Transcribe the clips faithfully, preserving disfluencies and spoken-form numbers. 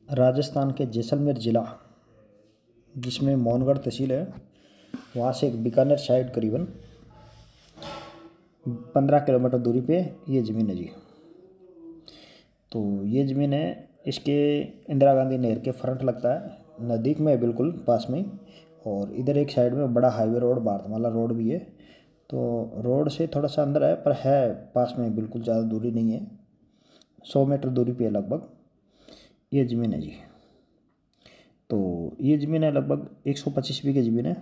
राजस्थान के जैसलमेर ज़िला, जिसमें मौनगढ़ तहसील है, वहाँ से एक बीकानेर साइड करीबन पंद्रह किलोमीटर दूरी पे ये ज़मीन है जी। तो ये ज़मीन है, इसके इंदिरा गांधी नहर के फ्रंट लगता है, नज़दीक में है बिल्कुल पास में। और इधर एक साइड में बड़ा हाईवे रोड, भारतमाला रोड भी है। तो रोड से थोड़ा सा अंदर है, पर है पास में, बिल्कुल ज़्यादा दूरी नहीं है, सौ मीटर दूरी पे है लगभग ये ज़मीन है जी। तो ये ज़मीन है लगभग एक सौ पच्चीस बीघे ज़मीन है,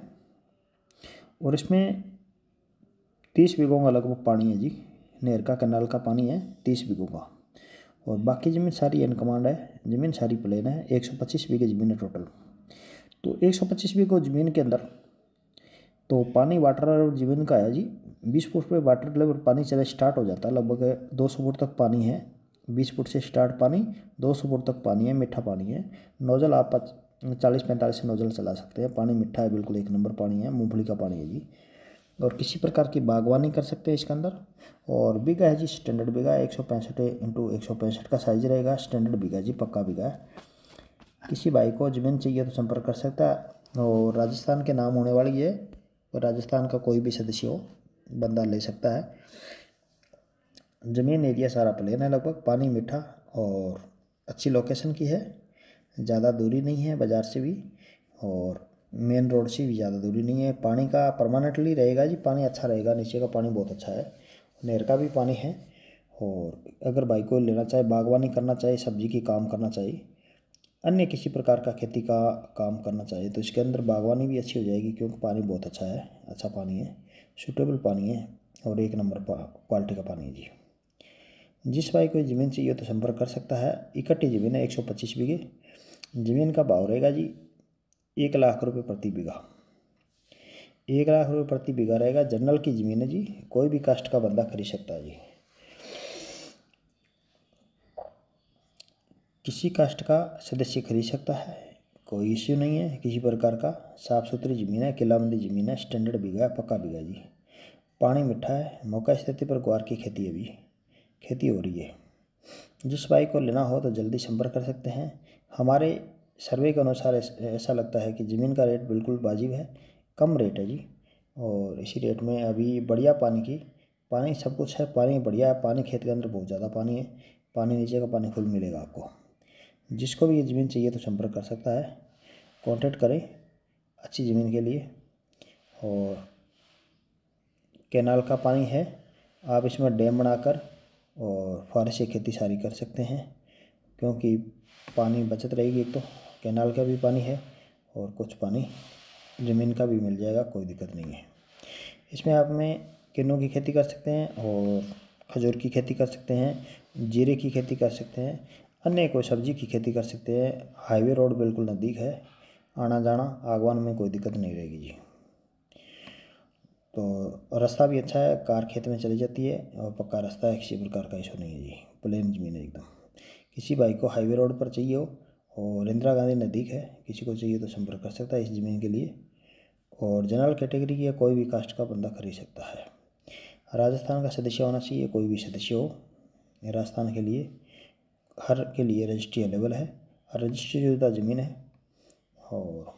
और इसमें तीस बीघों का लगभग पानी है जी। नहर का, कैनाल का पानी है तीस बीघों का, और बाकी ज़मीन सारी अनकमांड है, ज़मीन सारी प्लेन है। एक सौ पच्चीस बीघे ज़मीन है टोटल। तो एक सौ पच्चीस बीघे ज़मीन के अंदर तो पानी वाटर और ज़मीन का है जी, बीस फुट पे वाटर लेवल पानी चले स्टार्ट हो जाता है, लगभग दो सौ फुट तक पानी है। बीस फुट से स्टार्ट पानी, दो सौ फुट तक पानी है, मीठा पानी है। नोजल आप चालीस पैंतालीस से नोजल चला सकते हैं, पानी मीठा है, बिल्कुल एक नंबर पानी है, मूँगफली का पानी है जी। और किसी प्रकार की बागवानी कर सकते हैं इसके अंदर। और बीघा है जी, स्टैंडर्ड बीघा है, एक सौ पैंसठ इंटू एक सौ पैंसठ का साइज रहेगा, स्टैंडर्ड बीघा जी, पक्का बीघा है। किसी भाई को ज़मीन चाहिए तो संपर्क कर सकता है, और राजस्थान के नाम होने वाली है, और राजस्थान का कोई भी सदस्य हो बंदा ले सकता है। ज़मीन एरिया सारा प्लेन है लगभग, पानी मीठा, और अच्छी लोकेशन की है, ज़्यादा दूरी नहीं है बाज़ार से भी, और मेन रोड से भी ज़्यादा दूरी नहीं है। पानी का परमानेंटली रहेगा जी, पानी अच्छा रहेगा, नीचे का पानी बहुत अच्छा है, नहर का भी पानी है। और अगर भाई को लेना चाहे, बागवानी करना चाहे, सब्जी की काम करना चाहिए, अन्य किसी प्रकार का खेती का काम करना चाहिए, तो इसके अंदर बागवानी भी अच्छी हो जाएगी, क्योंकि पानी बहुत अच्छा है, अच्छा पानी है, सूटेबल पानी है, और एक नंबर क्वालिटी का पानी है जी। जिस भाई को ज़मीन चाहिए तो संपर्क कर सकता है। इकट्ठी ज़मीन है एक सौ पच्चीस बीघे। ज़मीन का भाव रहेगा जी एक लाख रुपए प्रति बीघा, एक लाख रुपए प्रति बीघा रहेगा। जनरल की ज़मीन है जी, कोई भी कास्ट का बंदा खरीद सकता है जी, किसी कास्ट का सदस्य खरीद सकता है, कोई इश्यू नहीं है किसी प्रकार का। साफ़ सुथरी ज़मीन है, किलाबंदी ज़मीन है, स्टैंडर्ड बीघा है, पक्का बीघा जी। पानी मीठा है, मौका स्थिति पर ग्वार की खेती है, भी खेती हो रही है। जिस भाई को लेना हो तो जल्दी संपर्क कर सकते हैं। हमारे सर्वे के अनुसार ऐसा लगता है कि ज़मीन का रेट बिल्कुल वाजिब है, कम रेट है जी, और इसी रेट में अभी बढ़िया पानी की, पानी सब कुछ है, पानी बढ़िया है, पानी खेत के अंदर बहुत ज़्यादा पानी है, पानी नीचे का पानी फुल मिलेगा आपको। जिसको भी ये ज़मीन चाहिए तो संपर्क कर सकता है, कांटेक्ट करें अच्छी ज़मीन के लिए। और कैनाल का पानी है, आप इसमें डैम बनाकर और फुहारे से खेती सारी कर सकते हैं, क्योंकि पानी बचत रहेगी। एक तो कैनाल का भी पानी है, और कुछ पानी ज़मीन का भी मिल जाएगा, कोई दिक्कत नहीं है। इसमें आप में किन्नू की खेती कर सकते हैं, और खजूर की खेती कर सकते हैं, जीरे की खेती कर सकते हैं, अन्य कोई सब्जी की खेती कर सकते हैं। हाईवे रोड बिल्कुल नज़दीक है, आना जाना आगवान में कोई दिक्कत नहीं रहेगी जी। तो रास्ता भी अच्छा है, कार खेत में चली जाती है, और पक्का रास्ता है, किसी प्रकार का इशू नहीं है जी, प्लेन ज़मीन है एकदम। किसी भाई को हाईवे रोड पर चाहिए हो और इंदिरा गांधी नज़दीक है, किसी को चाहिए तो संपर्क कर सकता है इस ज़मीन के लिए। और जनरल कैटेगरी की या कोई भी कास्ट का बंदा खरीद सकता है। राजस्थान का सदस्य होना चाहिए, कोई भी सदस्य हो। राजस्थान के लिए हर के लिए रजिस्ट्री अवेलेबल है, रजिस्ट्री शुदा ज़मीन है। और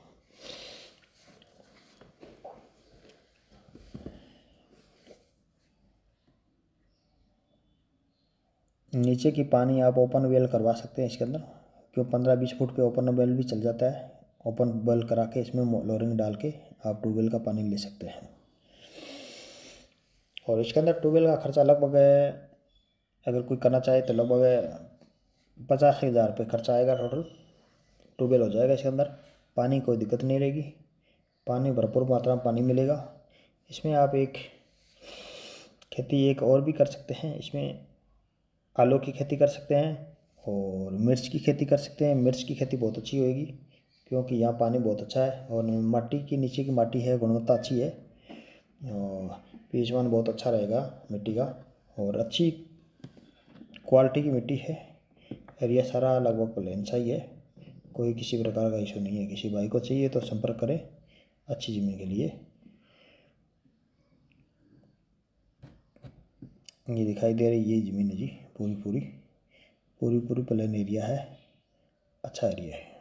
नीचे की पानी आप ओपन वेल करवा सकते हैं इसके अंदर, क्यों पंद्रह बीस फुट पे ओपन वेल भी चल जाता है। ओपन वेल करा के इसमें लोरिंग डाल के आप ट्यूबवेल का पानी ले सकते हैं। और इसके अंदर ट्यूबवेल का खर्चा लगभग, अगर कोई करना चाहे तो लगभग पचास हज़ार रुपये खर्चा आएगा टोटल। ट्यूबवेल हो जाएगा इसके अंदर, पानी कोई दिक्कत नहीं रहेगी, पानी भरपूर मात्रा में पानी मिलेगा। इसमें आप एक खेती एक और भी कर सकते हैं, इसमें आलू की खेती कर सकते हैं, और मिर्च की खेती कर सकते हैं। मिर्च की खेती बहुत अच्छी होगी, क्योंकि यहाँ पानी बहुत अच्छा है, और माटी की नीचे की माटी है, गुणवत्ता अच्छी है, और पीछवान बहुत अच्छा रहेगा मिट्टी का, और अच्छी क्वालिटी की मिट्टी है। एरिया सारा लगभग प्लेन सा ही है, कोई किसी प्रकार का इशू नहीं है। किसी भाई को चाहिए तो संपर्क करें अच्छी ज़मीन के लिए। ये दिखाई दे रही ये ज़मीन है जी, पूरी पूरी पूरी पूरी प्लेन एरिया है, अच्छा एरिया है।